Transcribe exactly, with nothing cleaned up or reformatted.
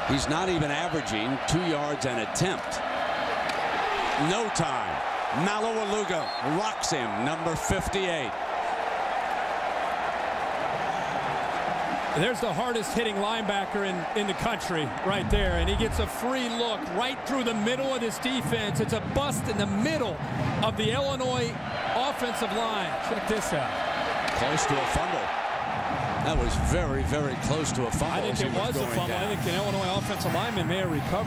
He's not even averaging two yards an attempt. No time. Maualuga rocks him, number fifty-eight. There's the hardest hitting linebacker in, in the country right there, and he gets a free look right through the middle of this defense. It's a bust in the middle of the Illinois offensive line. Check this out. Close to a fumble. That was very, very close to a fumble. I think it was, was a fumble. Down. I think the Illinois offensive lineman may have recovered.